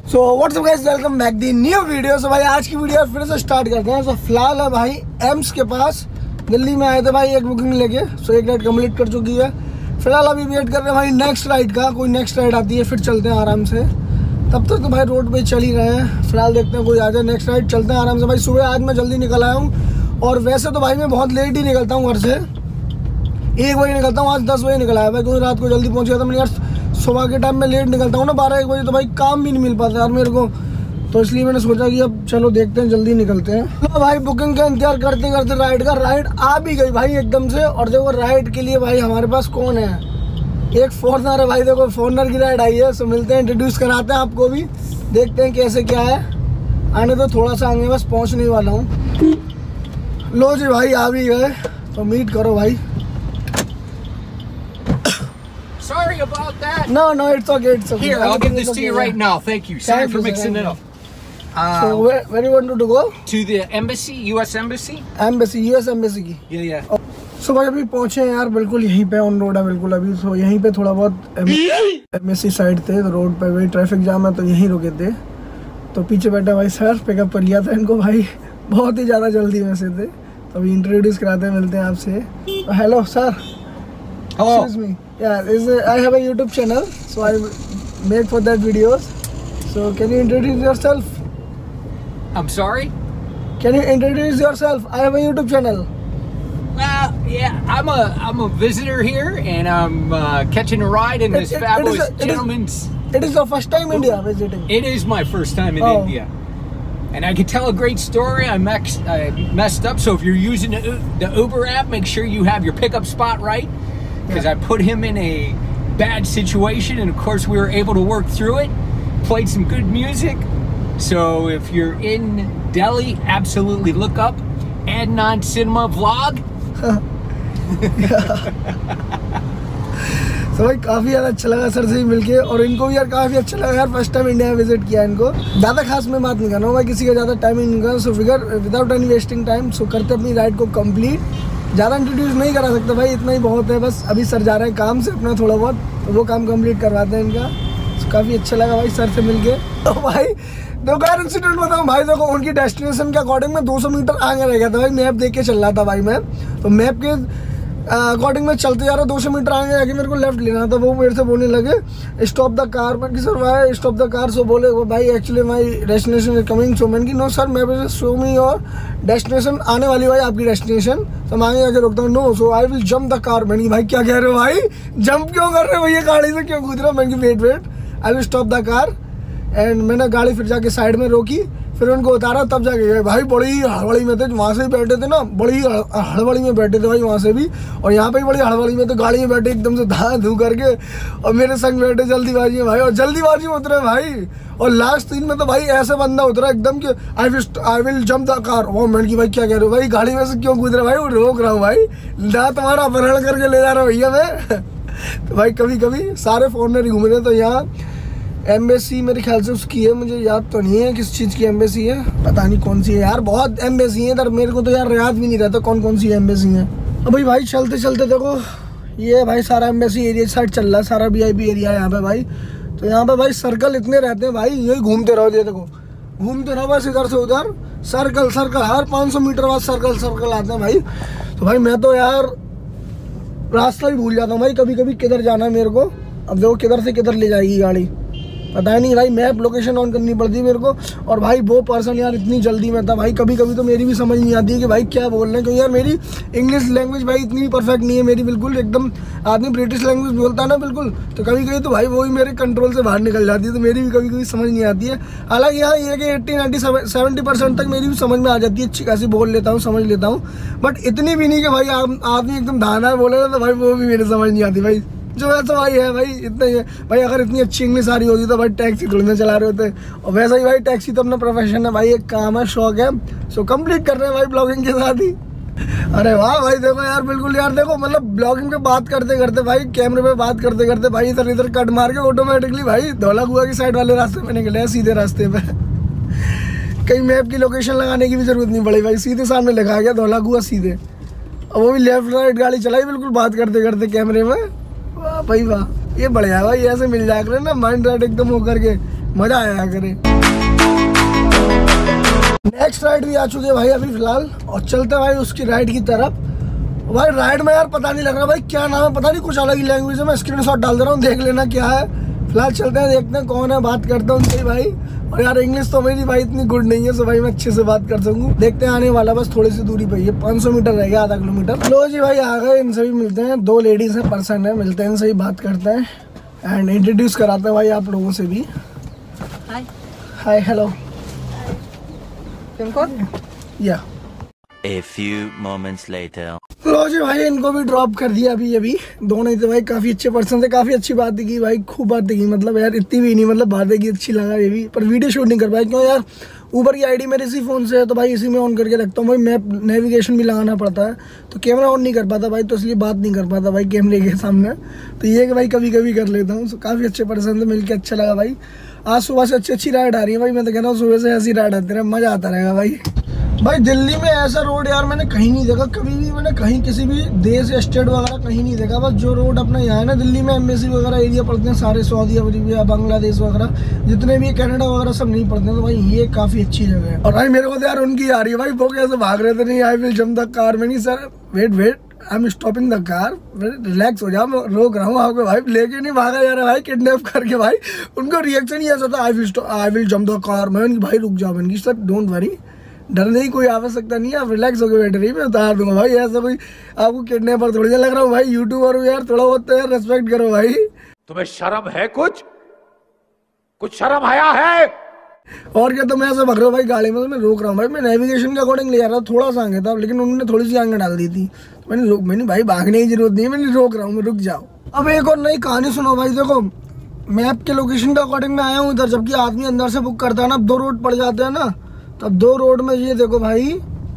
So what's up guys, welcome back the new video. So भाई आज की वीडियो फिर से स्टार्ट करते हैं। सो फिलहाल है भाई एम्स के पास, दिल्ली में आए थे भाई एक बुकिंग लेके। सो एक राइड कंप्लीट कर चुकी है। फिलहाल अभी वेट कर रहे हैं भाई नेक्स्ट राइड का, कोई नेक्स्ट राइड आती है फिर चलते हैं आराम से। तब तक तो भाई रोड पे चल ही रहे हैं। फिलहाल देखते हैं कोई आ जाए, नेक्स्ट राइड चलते हैं आराम से। भाई सुबह आज मैं जल्दी निकल आया हूँ, और वैसे तो भाई मैं बहुत लेट ही निकलता हूँ घर से, 1 बजे निकलता हूँ। आज 10 बजे निकला है भाई, क्योंकि रात को जल्दी पहुँच गया था। मैंने यार सुबह के टाइम में लेट निकलता हूँ ना 12-1 बजे, तो भाई काम भी नहीं मिल पाता यार मेरे को। तो इसलिए मैंने सोचा कि अब चलो देखते हैं, जल्दी निकलते हैं। तो भाई बुकिंग का इंतजार करते करते राइड आ भी गई भाई एकदम से। और देखो राइड के लिए भाई हमारे पास कौन है, एक फॉर्चुनर है भाई। देखो फॉर्चुनर की राइड आई है। सो मिलते हैं, इंट्रोड्यूस कराते हैं आपको भी, देखते हैं कैसे क्या है। आने तो थोड़ा सा आगे, बस पहुंचने वाला हूँ। लो जी भाई आ भी गए, तो मीट करो भाई। Sorry about that. No, it's okay. It's okay. Here, I'll give this to you right now. Thank you. Sorry for mixing it up. So where you want to go? To the embassy, U.S. Embassy. Embassy, US Embassy की। Yeah. सो भाई अभी पहुंचे हैं यार, बिल्कुल यहीं पे on road है बिल्कुल अभी। सो यहीं पे थोड़ा बहुत एमएससी साइड थे, तो रोड पे वही ट्रैफिक जाम है, तो यहीं रुके थे। तो पीछे बैठा भाई सर, पिकअप कर लिया था इनको भाई, बहुत ही ज़्यादा जल्दी में से थे। तो अभी इंट्रोड्यूस कराते हैं, मिलते हैं आपसे। Hello sir. Hello. Excuse me. Yeah, I have a YouTube channel, so I make for that videos. So can you introduce yourself? I'm sorry. Can you introduce yourself? I have a YouTube channel. Yeah, I'm a visitor here, and I'm catching a ride in this fabulous gentleman's. It is your first time India visiting. It is my first time in India, and I can tell a great story. I messed up, so if you're using the Uber app, make sure you have your pickup spot right. Because I put him in a bad situation, and of course we were able to work through it. Played some good music. So if you're in Delhi, absolutely look up Adnan Cinema Vlog. तो भाई काफ़ी ज़्यादा अच्छा लगा sir से ही मिलके, और इनको भी यार काफ़ी अच्छा लगा यार, फर्स्ट टाइम इंडिया में विजिट किया इनको। ज़्यादा खास में बात नहीं करना भाई, किसी का ज़्यादा टाइमिंग नहीं करना। So figure without any wasting time, so करते अपनी राइड को कंप्लीट। ज़्यादा इंट्रोड्यूस नहीं करा सकता भाई, इतना ही बहुत है बस। अभी सर जा रहे हैं काम से अपना थोड़ा बहुत, तो वो काम कंप्लीट करवाते हैं इनका। तो काफ़ी अच्छा लगा भाई सर से मिलके। तो भाई देखो यार इंसिडेंट बताऊँ भाई, देखो उनकी डेस्टिनेशन के अकॉर्डिंग में 200 मीटर आगे रह गया था भाई। मैप देख के चल रहा था भाई मैं, तो मैप के अकॉर्डिंग में चलते जा रहा, 200 मीटर आगे जाके मेरे को लेफ्ट लेना था। वो मेरे से बोलने लगे स्टॉप द कार। मैं कि sir why stop the car? So बोले भाई actually my destination is coming. So मैंने कि नो सर, मैं शो मी योर डेस्टिनेशन, आने वाली भाई आपकी डेस्टिनेशन। तो मैं आगे जाके रोकता हूँ, no so I will jump the car. मैंने कि भाई क्या कह रहे हो भाई, जंप क्यों कर रहे हो भैया, गाड़ी से क्यों कूद रहे हो? मैंने कि wait I will stop the car. And मैंने गाड़ी फिर जाके साइड में रोकी, फिर उनको उतारा, तब जाके गए भाई। बड़ी हड़बड़ी में थे, वहाँ से ही बैठे थे ना, बड़ी हड़बड़ी में बैठे थे भाई वहाँ से भी, और यहाँ पे भी बड़ी हड़बड़ी में। तो गाड़ी में बैठे एकदम से धा धू करके, और मेरे संग बैठे जल्दीबाजी में भाई, और जल्दीबाजी में उतरे भाई। और लास्ट सीन में तो भाई ऐसे बंदा उतरा एकदम कि I will jump the car. वो मैंने की भाई क्या कह रहे हो भाई, गाड़ी में से क्यों कूद रहे भाई? वो रोक रहा हूँ भाई, ना तुम्हारा अपहरण करके ले जा रहा हूँ भैया मैं। तो भाई कभी कभी सारे फॉरनर ही घूम रहे। तो यहाँ एम्बेसी मेरे ख्याल से उसकी है, मुझे याद तो नहीं है किस चीज़ की एम्बेसी है, पता नहीं कौन सी है यार। बहुत एम्बेसी है इधर, मेरे को तो यार याद भी नहीं रहता कौन कौन सी एम्बेसी है। अब भाई चलते चलते देखो ये भाई सारा एम्बेसी एरिया साइड चल रहा है, सारा VIP एरिया है यहाँ पे भाई। तो यहाँ पे भाई सर्कल इतने रहते हैं भाई, यही घूमते रहो। ये देखो घूमते रहो बस, इधर से उधर सर्कल, हर 500 मीटर बाद सर्कल आते हैं भाई। तो भाई मैं तो यार रास्ता ही भूल जाता हूँ भाई कभी कभी, किधर जाना है मेरे को। अब देखो किधर से किधर ले जाएगी गाड़ी, पता नहीं भाई। मैप लोकेशन ऑन करनी पड़ती है मेरे को। और भाई वो पर्सन यार इतनी जल्दी में था भाई, कभी कभी तो मेरी भी समझ नहीं आती है कि भाई क्या बोल रहे हैं, क्योंकि यार मेरी इंग्लिश लैंग्वेज भाई इतनी परफेक्ट नहीं है मेरी, बिल्कुल एकदम। आदमी ब्रिटिश लैंग्वेज बोलता है ना बिल्कुल, तो कभी कभी तो भाई वो ही मेरे कंट्रोल से बाहर निकल जाती है, तो मेरी भी कभी कभी समझ नहीं आती है। हालांकि यहाँ ये कि 80-90-70% तक मेरी भी समझ में आ जाती है, अच्छी खासी बोल लेता हूँ, समझ लेता हूँ। बट इतनी भी नहीं कि भाई आदमी एकदम धाना बोले तो भाई वो भी मेरी समझ नहीं आती भाई। जो वैसा भाई है भाई, इतना ही है भाई। अगर इतनी अच्छी इंग्लिश आ रही होती तो भाई टैक्सी थोड़ी ना चला रहे होते। और वैसा ही भाई टैक्सी तो अपना प्रोफेशन है भाई, एक काम है, शौक है। सो कंप्लीट कर रहे हैं भाई ब्लॉगिंग के साथ ही। अरे वाह भाई देखो यार, बिल्कुल यार देखो, मतलब ब्लॉगिंग पे बात करते करते भाई, कैमरे पे बात करते करते भाई इधर इधर कट मार के ऑटोमेटिकली भाई धौला कुआं की साइड वाले रास्ते पे निकले, सीधे रास्ते पे। कहीं मैप की लोकेशन लगाने की भी जरूरत नहीं पड़ी भाई, सीधे सामने लिखा गया धौला कुआं सीधे। और वो भी लेफ्ट राइट गाड़ी चलाई बिल्कुल बात करते करते कैमरे में। वाह भाई वाह, ये बढ़िया भाई, ऐसे मिल जाया करे ना माइंड राइट एकदम होकर के, मजा आया करे। नेक्स्ट राइड भी आ चुके हैं भाई अभी फिलहाल, और चलते भाई उसकी राइड की तरफ। भाई राइड में यार पता नहीं लग रहा भाई क्या नाम है, पता नहीं, कुछ अलग ही लैंग्वेज है। मैं स्क्रीनशॉट डाल दे रहा हूँ, देख लेना क्या है। फिलहाल चलते हैं, देखते हैं कौन है, बात करता हूँ उनसे भाई। और यार इंग्लिश तो मेरी भाई इतनी गुड नहीं है, सो भाई मैं अच्छे से बात कर सकूँ। देखते हैं, आने वाला बस थोड़ी सी दूरी पे ही है, 500 मीटर रह गया, आधा किलोमीटर। लो जी भाई आ गए, इनसे भी मिलते हैं। 2 लेडीज हैं, पर्सन है, मिलते हैं इनसे ही बात करते हैं एंड इंट्रोड्यूस कराते हैं भाई आप लोगों से भी। हाय हाय हेलो या A few moments later. लो जी भाई इनको भी ड्रॉप कर दिया अभी। दोनों ही थे भाई, काफी अच्छे पर्सन थे, काफी अच्छी बातें की भाई, खूब बातें की। मतलब यार इतनी भी नहीं, मतलब बातें की, अच्छी लगा ये भी, पर वीडियो शूट नहीं कर पाया क्यों यार। ऊबर की आईडी मेरे इसी फ़ोन से है, तो भाई इसी में ऑन करके रखता हूँ भाई। मैप नेविगेशन भी लगाना पड़ता है, तो कैमरा ऑन नहीं कर पाता भाई, तो इसलिए बात नहीं कर पाता भाई कैमरे के सामने। तो ये कि भाई कभी कभी कर लेता हूँ। तो काफ़ी अच्छे पर्सन थे, मिलकर अच्छा लगा भाई। आज सुबह से अच्छी राइड आ रही है भाई, मैं तो कह रहा हूँ सुबह से ऐसी राइड आती रहे, मज़ा आता रहेगा भाई। भाई दिल्ली में ऐसा रोड यार मैंने कहीं नहीं देखा, कभी भी मैंने कहीं किसी भी देश या स्टेट वगैरह कहीं नहीं देखा। बस जो रोड अपना यहाँ है ना, दिल्ली में एम्बेसी वगैरह एरिया पड़ते हैं सारे, सऊदी अरेबिया, बांग्लादेश वगैरह जितने भी, कनाडा वगैरह सब नहीं पड़ते हैं। तो भाई ये काफ़ी अच्छी जगह है। और भाई मेरे को तो यार उनकी आ रही है भाई, वो कैसे भाग रहे थे, नहीं I will jump the car. में नहीं sir, wait I am stopping the car, relax हो जाओ, मैं रोक रहा हूँ आपको भाई। लेके नहीं भागा जा रहा भाई, किडनैप करके भाई। उनको रिएक्शन ही ऐसा था, I will jump the car. मैं उनकी भाई रुक जाओ, मैंने सर डोंट वरी, डरने की कोई आवश्यकता नहीं है, आप रिलैक्स होकर बैठ रही, मैं उतार दूंगा भाई। ऐसा कोई आपको किडनैपर थोड़ी सा लग रहा हूँ भाई, यूट्यूबर यार, थोड़ा बहुत तो यार रेस्पेक्ट करो भाई। तुम्हें शर्म है, कुछ शर्म आया है? और क्या, तो मैं ऐसे भग रहा हूँ भाई गाड़ी में, तो मैं रोक रहा हूँ भाई। मैं नेविगेशन के अकॉर्डिंग ले जा रहा था, थोड़ा सा आगे था, लेकिन उन्होंने थोड़ी सी आगे डाल दी थी। तो मैंने भाई भागने की जरूरत नहीं है, मैंने रोक रहा हूँ, मैं रुक जाओ। अब एक और नई कहानी सुनो भाई। देखो मैप के लोकेशन के अकॉर्डिंग मैं आया हूँ इधर, जबकि आदमी अंदर से बुक करता है ना, अब 2 रोड पड़ जाते हैं ना, तब 2 रोड में ये देखो भाई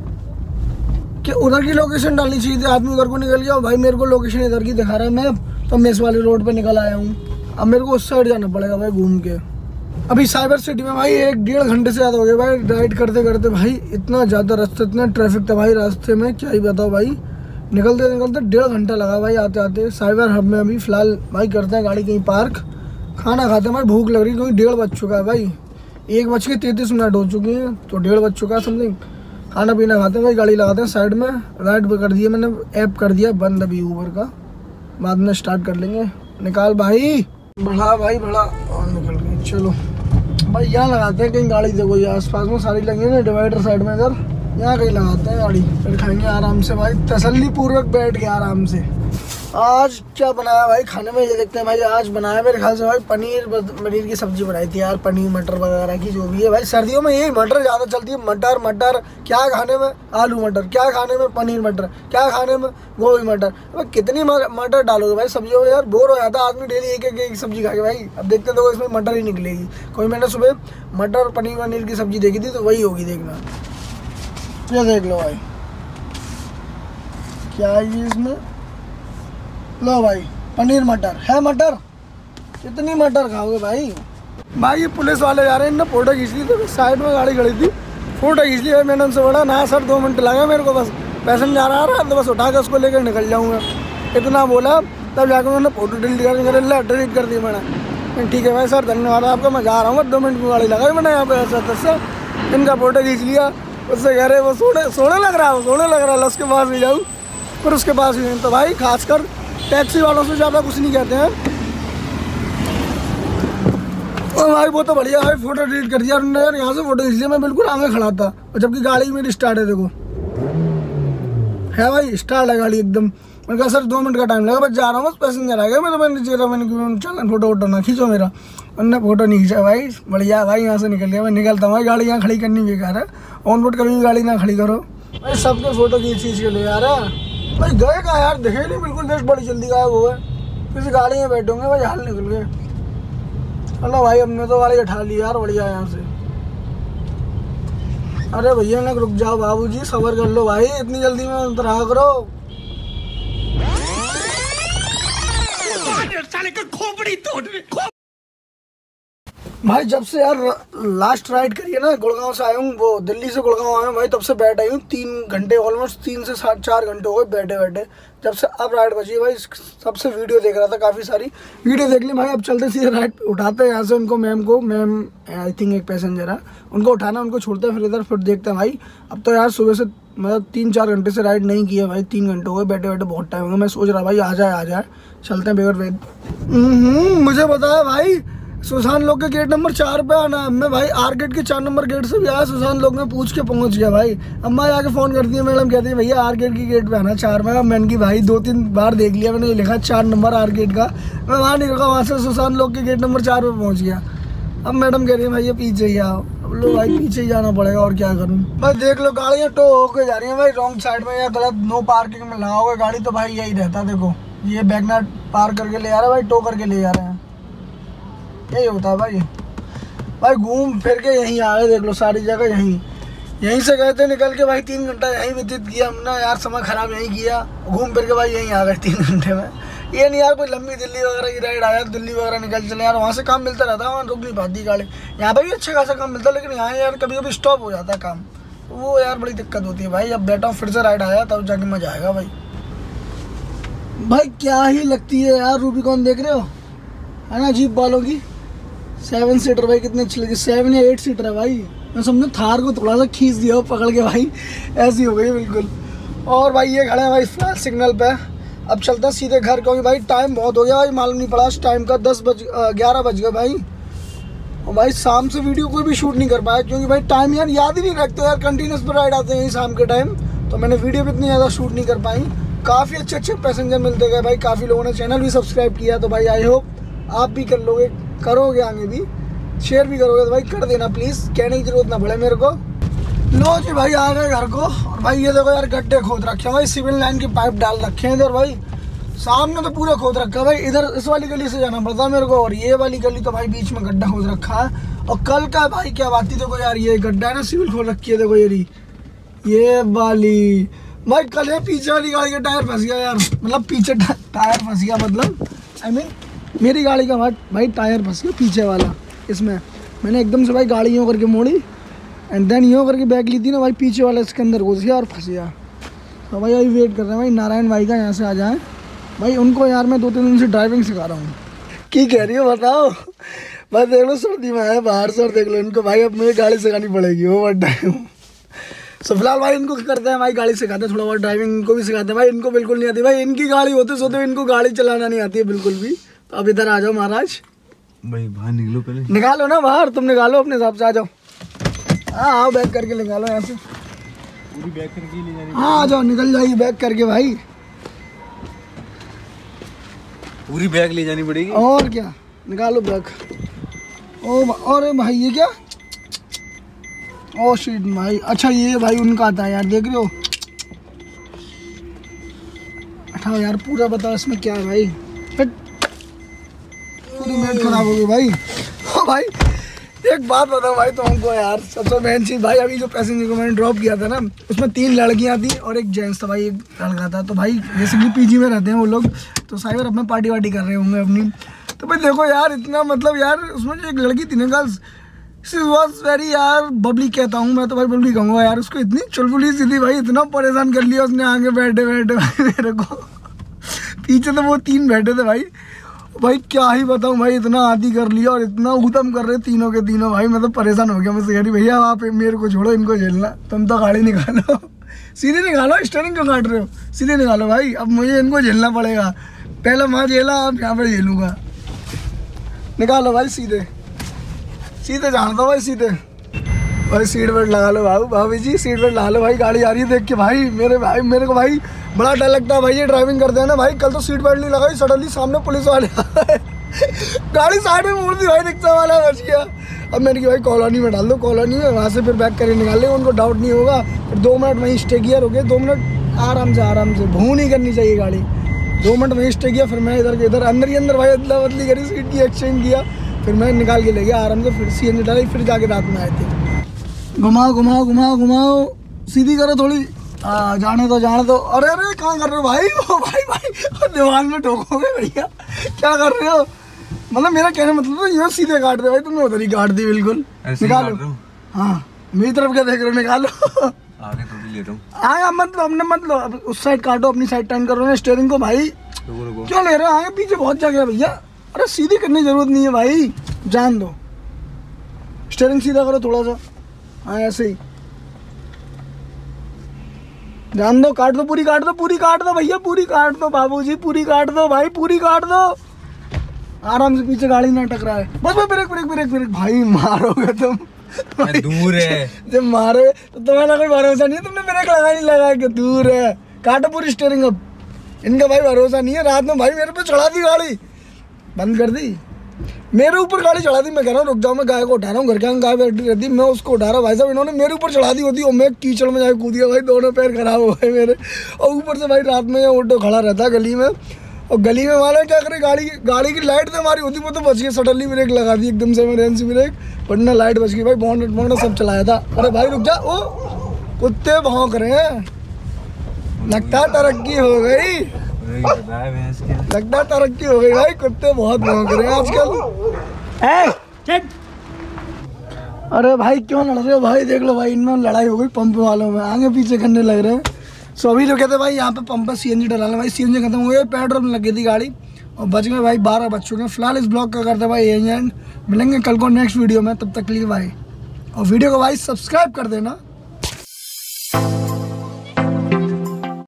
कि उधर की लोकेशन डालनी चाहिए थी, आदमी उधर को निकल गया भाई। मेरे को लोकेशन इधर की दिखा रहा है मैप, तो मैं इस वाले रोड पे निकल आया हूँ। अब मेरे को उस साइड जाना पड़ेगा भाई घूम के। अभी साइबर सिटी में भाई 1-1.5 घंटे से ज़्यादा हो गया भाई राइड करते करते भाई। इतना ज़्यादा रास्ते, इतना ट्रैफिक था भाई रास्ते में, क्या ही बताओ भाई। निकलते 1.5 घंटा लगा भाई आते आते। साइबर हब में अभी फ़िलहाल भाई करते हैं गाड़ी कहीं पार्क, खाना खाते हैं भाई, भूख लग रही क्योंकि 1:30 बज चुका है भाई, 1:33 हो चुकी है, तो 1:30 बज चुका है समथिंग। खाना पीना खाते हैं भाई, गाड़ी लगाते हैं साइड में। राइड पे कर दिया मैंने, ऐप कर दिया बंद अभी ऊबर का, बाद में स्टार्ट कर लेंगे। निकाल भाई, बढ़ा भाई बढ़ा, और निकल गई। चलो भाई यहाँ लगाते हैं कहीं गाड़ी, देखो ये आसपास में सारी लगी है ना डिवाइडर साइड में, इधर यहाँ कहीं लगाते हैं गाड़ी, फिर खाएंगे आराम से भाई, तसल्ली पूर्वक बैठ के आराम से। आज क्या बनाया भाई खाने में, ये देखते हैं भाई। आज बनाया मेरे ख्याल से भाई पनीर की सब्जी बनाई थी यार, पनीर मटर वगैरह की जो भी है भाई। सर्दियों में यही मटर ज़्यादा चलती है, मटर क्या खाने में, आलू मटर क्या खाने में, पनीर मटर क्या खाने में, गोभी मटर। भाई कितनी मटर डालोगे भाई सब्जियों में यार, बोर हो जाता है आदमी डेली एक सब्जी खा के भाई। अब देखते तो इसमें मटर ही निकलेगी कोई। मैंने सुबह मटर पनीर की सब्जी देखी थी, तो वही होगी, देखना। ये देख लो भाई क्या है इसमें, लो भाई पनीर मटर है। मटर कितनी मटर खाओगे भाई। भाई ये पुलिस वाले जा रहे हैं, इन्होंने फोटो खींच ली, तो साइड में गाड़ी खड़ी थी, फोटो खींच ली। मैंने उनसे बोला ना सर 2 मिनट लगे मेरे को, बस पैसेंजर आ रहा है तो बस उठा के उसको लेकर निकल जाऊँगा, इतना बोला। तब जाकर उन्होंने फोटो डिलीट कर दी मैंने। ठीक है भाई सर धन्यवाद आपका, मैं जा रहा हूँ, 2 मिनट की गाड़ी लगाई मैंने यहाँ पे ऐसा तैसा। इनका फोटो खींच लिया, उससे कह रहे वो सोने लग रहा है, उसके पास भी जाऊँ, फिर उसके पास भी नहीं। तो भाई खासकर टैक्सी वालों से ज़्यादा कुछ नहीं कहते हैं। और भाई वो तो बढ़िया भाई, फोटो डिलीट कर दिया उन्होंने यार, यहाँ से फोटो खींच लिया। मैं बिल्कुल आगे खड़ा था, और जबकि गाड़ी मेरी स्टार्ट है, देखो है भाई स्टार्ट है गाड़ी एकदम। मैंने कहा सर 2 मिनट का टाइम लगा, बस जा रहा हूँ, बस पैसेंजर आ गया। मैंने चल फोटो ना खींचो मेरा, उन्होंने फोटो नहीं खींचा भाई। बढ़िया भाई यहाँ से निकल गया, मैं निकलता हूँ भाई, गाड़ी यहाँ खड़ी करनी बेकार है, ऑन रोड कभी भी गाड़ी ना खड़ी करो भाई। सबके फोटो खींच के ले यार भाई। गए कहाँ यार, दिखे नहीं बिल्कुल, जस्ट बड़ी जल्दी गायब हुआ है। किसी गाड़ी में बैठोगे भाई, हाल निकल गए। अल्लाह भाई हमने तो गाड़ी उठा ली यार, बढ़िया यहाँ से। अरे भैया ना रुक जाओ बाबूजी, सबर कर लो भाई, इतनी जल्दी में उतरा करो। भाई जब से यार लास्ट राइड करी है ना, गुड़गांव से आया हूँ, वो दिल्ली से गुड़गांव आया हूँ भाई, तब से बैठ आई हूँ 3 घंटे, ऑलमोस्ट 3 से 4 घंटे हो गए बैठे बैठे। जब से अब राइड बची है भाई, सबसे वीडियो देख रहा था, काफ़ी सारी वीडियो देख ली भाई। अब चलते सीधे राइड उठाते हैं यहाँ से उनको, मैम आई थिंक एक पैसेंजर है, उनको उठाना, उनको छोड़ते हैं, फिर इधर फिर देखते हैं भाई। अब तो यार सुबह से मतलब 3-4 घंटे से राइड नहीं की है भाई, 3 घंटे हो गए बैठे बैठे, बहुत टाइम हो गया। मैं सोच रहा भाई आ जाए चलते हैं बगैर वेट। मुझे बताया भाई सुशांत लोग के गेट नंबर 4 पे आना है। मैं भाई आर गेट के 4 नंबर गेट से भी आया, सुशांत लोग में पूछ के पहुंच गया भाई। अम्मा आके फ़ोन करती है, मैडम कहती है भैया आर गेट की गेट पे आना 4 में। मैंने की भाई 2-3 बार देख लिया मैंने, लिखा 4 नंबर आर गेट का, मैं वहाँ नहीं रुका, वहाँ से सुशांत लोग के गेट नंबर 4 पे पहुँच गया। अब मैडम कह रही है भैया पीछे ही आओ। अब लो भाई पीछे ही जाना पड़ेगा, और क्या करूँ भाई। देख लो गाड़ियाँ टो होके जा रही हैं भाई रॉन्ग साइड में, या गलत नो पार्किंग में लगाओगे गाड़ी तो भाई यही रहता। देखो ये बैकनाट पार करके ले जा रहा है भाई, टो करके ले जा रहे हैं, यही होता है भाई। घूम फिर के यहीं आ गए, देख लो सारी जगह यहीं से गए थे निकल के भाई, 3 घंटा यहीं व्यतीत किया हमने यार, समय ख़राब यहीं किया, घूम फिर के भाई यहीं आ गए 3 घंटे में। ये नहीं यार कोई लंबी दिल्ली वगैरह की राइड आया, दिल्ली वगैरह निकल चले यार, वहाँ से काम मिलता रहता है, वहाँ रुक नहीं पाती गाड़ी। यहाँ पर भी अच्छा खासा काम मिलता है, लेकिन यहाँ यार कभी कभी स्टॉप हो जाता है काम, तो वो यार बड़ी दिक्कत होती है भाई। अब बैठा हूँ फिर से राइड आया, तब जाके मज़ा आएगा भाई। क्या ही लगती है यार रूबिकॉन, देख रहे हो है ना, जीप वालों की 7 सीटर भाई, कितनी अच्छी लगी, 7 या 8 सीटर है भाई। मैं समझो थार को थोड़ा सा खींच दिया पकड़ के भाई, ऐसी हो गई बिल्कुल। और भाई ये खड़े हैं भाई फ्लैश सिग्नल पे। अब चलते हैं सीधे घर, क्योंकि भाई टाइम बहुत हो गया भाई, मालूम नहीं पड़ा टाइम का, 11 बज गए भाई। और भाई शाम से वीडियो कोई भी शूट नहीं कर पाया, क्योंकि भाई टाइम यार याद ही नहीं रखते यार, कंटिन्यूस पर राइड आते हैं शाम के टाइम, तो मैंने वीडियो भी इतनी ज़्यादा शूट नहीं कर पाई। काफ़ी अच्छे पैसेंजर मिलते गए भाई, काफ़ी लोगों ने चैनल भी सब्सक्राइब किया, तो भाई आई होप आप भी कर लोगे, करोगे आगे भी, शेयर भी करोगे तो भाई कर देना प्लीज़, कहने की जरूरत ना पड़े मेरे को। लो जी भाई आ गए घर को। और भाई ये देखो यार गड्ढे खोद रखे हैं भाई, सिविल लाइन की पाइप डाल रखे हैं इधर भाई, सामने तो पूरा खोद रखा है भाई। इधर इस वाली गली से जाना पड़ता है मेरे को, और ये वाली गली तो भाई बीच में गड्ढा खोद रखा है। और कल का भाई क्या बात थी, देखो यार ये गड्ढा है ना, सिविल खोद रखी है, देखो ये वाली भाई। कल ये पीछे वाली गाड़ी का टायर फंस गया यार, मतलब पीछे टायर फंस गया, मतलब आई मीन मेरी गाड़ी का भाई टायर फंस गया पीछे वाला। इसमें मैंने एकदम से भाई गाड़ी यूँ करके मोड़ी, एंड देन यूँ करके बैग ली थी ना भाई, पीछे वाला इसके अंदर घुस गया और फंस गया। तो भाई अभी वेट कर रहे हैं भाई नारायण भाई का, यहाँ से आ जाएँ भाई। उनको यार मैं 2-3 दिन से ड्राइविंग सिखा रहा हूँ। क्या कह रही हो बताओ भाई, देख लो सर्दी में आए बाहर से, और देख लो इनको भाई अब मुझे गाड़ी सिखानी पड़ेगी ओवर टाइम। सो फिलहाल भाई इनको करते हैं भाई, गाड़ी सिखाते हैं, थोड़ा बहुत ड्राइविंग इनको भी सिखाते हैं भाई। इनको बिल्कुल नहीं आती भाई, इनकी गाड़ी होते सोते इनको गाड़ी चलाना नहीं आती है बिल्कुल भी। तो अब इधर आ जाओ महाराज भाई, बाहर निकलो पहले, निकालो ना बाहर, तुम निकालो अपने हिसाब से, आ जाओ। हाँ आओ बैग करके निकालो यहाँ से, पूरी बैग करके ले जानी, हाँ आ जाओ निकल जाइए बैग करके भाई, पूरी बैग ले जानी पड़ेगी। और क्या निकालो बैग। और भाई ये क्या, ओ शिट भाई, अच्छा ये भाई उनका आता है यार, देख रहे हो। अच्छा यार पूरा बताओ इसमें क्या है भाई, पूरी मेट खराब हो गई भाई। ओ भाई एक बात बताओ भाई तुमको यार, सबसे मेन चीज़ भाई, अभी जो पैसेंजर को मैंने ड्रॉप किया था ना, उसमें 3 लड़कियां थी और एक जेंट्स था भाई, एक लड़का था। तो भाई बेसिकली पीजी में रहते हैं वो लोग, तो साइबर अपने पार्टी वार्टी कर रहे होंगे अपनी। तो भाई देखो यार इतना मतलब यार, उसमें जो एक लड़की थी ना गर्ल्स, शी वॉज वेरी यार बबली, कहता हूँ मैं तो भाई बबली कहूँगा यार, उसको इतनी चुलबुली सी थी भाई, इतना परेशान कर लिया उसने आगे बैठे बैठे भाई मेरे को। पीछे तो वो 3 बैठे थे भाई क्या ही बताऊँ भाई, इतना आदि कर लिया और इतना ऊधम कर रहे तीनों के तीनों भाई, मैं तो परेशान हो गया। मुझसे कह रही भैया आप मेरे को छोड़ो, इनको झेलना, तुम तो गाड़ी निकालो, सीधे निकालो, स्टीयरिंग क्यों काट रहे हो, सीधे निकालो भाई। अब मुझे इनको झेलना पड़ेगा, पहले वहाँ झेला अब यहाँ पर झेलूँगा। निकालो भाई सीधे सीधे जान दो भाई, सीधे भाई सीट बेल्ट लगा लो भाभी जी, सीट बेल्ट लगा लो भाई, गाड़ी आ रही है देख के भाई मेरे को भाई बड़ा डर लगता है भाई ये ड्राइविंग करते हैं ना भाई। कल तो सीट बेल्ट नहीं लगाई, सडनली सामने पुलिस वाले गाड़ी साइड में मोड़ दी भाई, रिक्शा वाला बच गया। अब मैंने कहा भाई कॉलोनी में डाल दो, कॉलोनी में वहाँ से फिर बैक करके निकाल लेंगे, उनको डाउट नहीं होगा। फिर 2 मिनट वहीं स्टे किया, रुके 2 मिनट आराम से, भून नहीं करनी चाहिए गाड़ी। 2 मिनट वहीं स्टे किया, फिर मैं इधर अंदर ही अंदर भाई अदला बदली करी, सीट की एक्सचेंज किया, फिर मैं निकाल के ले गया आराम से, फिर सीएनजी डाली, फिर जाके रात में आए थे। घुमाओ सीधी करो थोड़ी, जाने दो। अरे कहाँ कर रहे हो भाई, भाई दीवार में ठोकोगे भैया, क्या कर रहे हो मतलब मेरा कहने मतलब ये सीधे काट दे भाई, तुमने उधर ही काट दी बिल्कुल। ऐसे ही निकालो। काट रहा हूँ। हाँ मेरी तरफ क्या देख रहे हो, निकालो। आगे थोड़ी ले रहा हूँ। आगे मतलब हमने मतलब अब उस साइड काटो, अपनी साइड टर्न करो ना स्टीयरिंग को भाई। रुको रुको। क्यों ले रहे हो, आगे पीछे बहुत जगह है भैया। अरे सीधी करने की जरूरत नहीं है भाई, जान दो। स्टीयरिंग सीधा करो थोड़ा सा, हाँ ऐसे ही जान दो। काट दो, पूरी काट दो, पूरी काट दो भैया, पूरी काट दो बाबूजी, पूरी काट दो भाई, पूरी काट दो। आराम से, पीछे गाड़ी ना टकराए। बस बस ब्रेक ब्रेक ब्रेक ब्रेक। भाई मारोगे तुम भाई, दूर है। जब मारोगे तो तुम्हें ना कोई भरोसा नहीं है, तुमने ब्रेक लगा नहीं लगाया कि दूर है। काटो पूरी स्टीयरिंग अब। इनका भाई भरोसा नहीं है। रात में भाई मेरे पे चढ़ा दी गाड़ी, बंद कर दी, मेरे ऊपर गाड़ी चढ़ा दी। मैं कह रहा हूँ रुक जाओ, मैं गाय को उठा रहा हूँ, घर के आगे गाय बैठी रहती, मैं उसको उठा रहा हूँ। भाई साहब इन्होंने मेरे ऊपर चढ़ा दी होती और मैं कीचड़ में जाके कूद गया भाई, दोनों पैर खराब हो गए मेरे। और ऊपर से भाई रात में ये ऑटो खड़ा रहता गली में, और गली में वाला क्या करे, गाड़ी की लाइट से हमारी होती, वो तो बच गई। सडनली ब्रेक लगा दी एकदम से, इमरजेंसी ब्रेक, वरना लाइट बच गई भाई। बॉन्ड सब चलाया था। अरे भाई रुक जा, ओ कुत्ते भौंक रहे हैं, लगता तरक्की हो गई, लगता तरक्की हो गई भाई। कुत्ते बहुत भौंक रहे हैं आजकल। अरे भाई क्यों लड़ रहे हो भाई, देख लो भाई इनमें लड़ाई हो गई पंप वालों में, आगे पीछे करने लग रहे हैं। सो अभी जो कहते हैं भाई यहाँ पे पंप पर सीएनजी डलाना, भाई सीएनजी खत्म हो गया, पेट्रोल में लग गई थी गाड़ी और बच गए भाई 12 बज चुके हैं। फिलहाल इस ब्लॉग का करते हैं भाई एंड। मिलेंगे कल को नेक्स्ट वीडियो में, तब तक के लिए भाई। और वीडियो को भाई सब्सक्राइब कर देना।